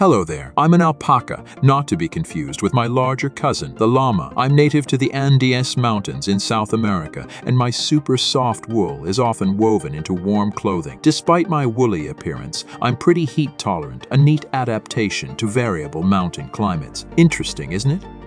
Hello there, I'm an alpaca, not to be confused with my larger cousin, the llama. I'm native to the Andean mountains in South America, and my super soft wool is often woven into warm clothing. Despite my woolly appearance, I'm pretty heat tolerant, a neat adaptation to variable mountain climates. Interesting, isn't it?